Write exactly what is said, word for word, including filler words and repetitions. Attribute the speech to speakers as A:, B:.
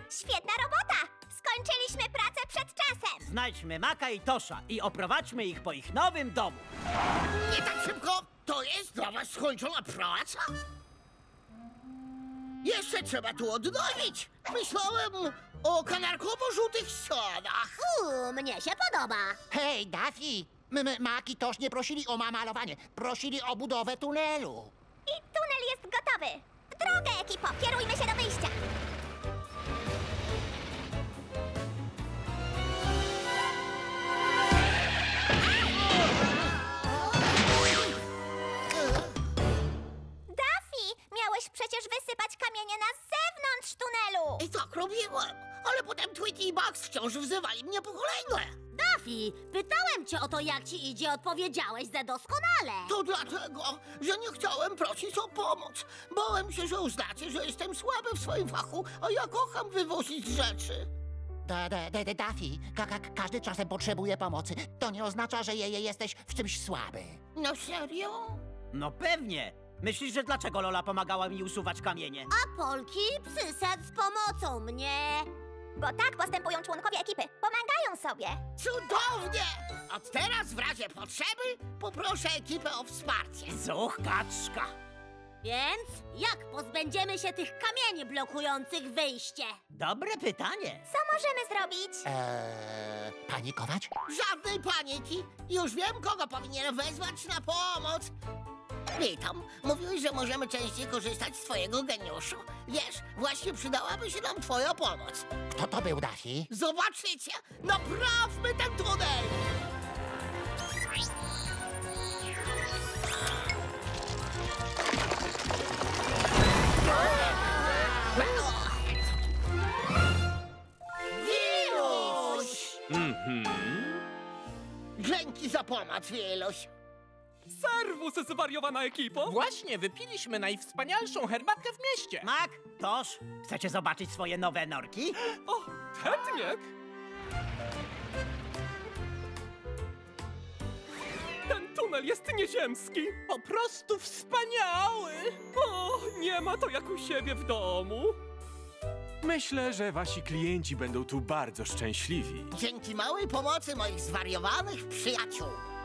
A: Świetna robota! Skończyliśmy pracę przed czasem!
B: Znajdźmy Maka i Tosza i oprowadźmy ich po ich nowym domu.
C: Nie tak szybko! To jest dla was skończona praca? Jeszcze trzeba tu odnowić. Myślałem o kanarkowo-żółtych ścianach.
A: Uuu, mnie się podoba!
D: Hej, Daffy! M -m Mak i Tosz nie prosili o malowanie, prosili o budowę tunelu.
A: I tunel jest gotowy! W drogę, ekipo! Kierujmy się do wyjścia! Daffy, miałeś przecież wysypać kamienie na zewnątrz tunelu!
C: I tak robiłem, ale potem Tweety i Bugs wciąż wzywali mnie po kolejne.
E: Daffy, pytałem cię o to, jak ci idzie, odpowiedziałeś za doskonale.
C: To dlatego, że nie chciałem prosić o pomoc. Bałem się, że uznacie, że jestem słaby w swoim fachu, a ja kocham wywozić rzeczy.
D: Da, da, da, da, Daffy, ka ka każdy czasem potrzebuje pomocy. To nie oznacza, że je, je jesteś w czymś słaby.
C: No serio?
B: No pewnie. Myślisz, że dlaczego Lola pomagała mi usuwać kamienie?
E: A Polki przysadł z pomocą mnie.
A: Bo tak postępują członkowie ekipy. Pomagają sobie.
C: Cudownie! Od teraz w razie potrzeby poproszę ekipę o wsparcie.
B: Zuch, kaczka.
E: Więc jak pozbędziemy się tych kamieni blokujących wyjście?
B: Dobre pytanie.
A: Co możemy zrobić?
D: Eee, panikować?
C: Żadnej paniki. Już wiem, kogo powinienem wezwać na pomoc. Witam. Mówiłeś, że możemy częściej korzystać z twojego geniuszu. Wiesz, właśnie przydałaby się nam twoja pomoc.
D: Kto to był, Daffy?
C: Zobaczycie! Naprawmy ten tunel! Wiluś! Dzięki za pomoc, Wiluś.
F: Serwus, zwariowana ekipo!
G: Właśnie wypiliśmy najwspanialszą herbatkę w mieście.
B: Mak, Tosz, chcecie zobaczyć swoje nowe norki?
F: O, Tetniek! Ten tunel jest nieziemski!
G: Po prostu wspaniały!
F: O, nie ma to jak u siebie w domu! Myślę, że wasi klienci będą tu bardzo szczęśliwi.
C: Dzięki małej pomocy moich zwariowanych przyjaciół.